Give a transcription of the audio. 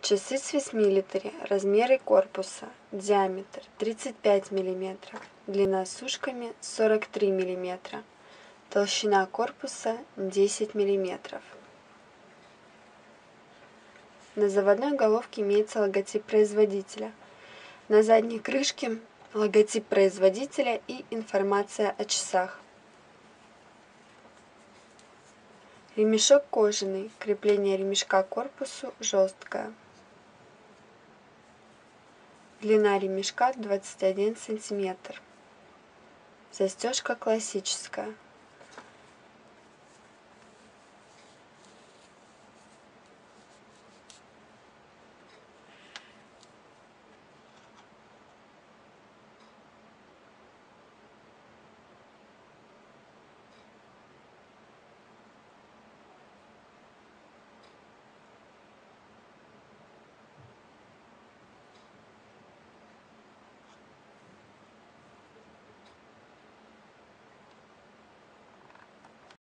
Часы Swiss Military. Размеры корпуса. Диаметр 35 мм. Длина с ушками 43 мм. Толщина корпуса 10 мм. На заводной головке имеется логотип производителя. На задней крышке логотип производителя и информация о часах. Ремешок кожаный. Крепление ремешка к корпусу жесткое. Длина ремешка 21 см. Застежка классическая.